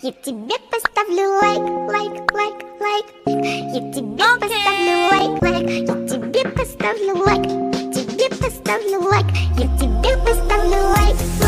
Я тебе поставлю лайк. Я тебе поставлю лайк. Я тебе поставлю лайк. Тебе поставлю лайк. Я тебе поставлю лайк.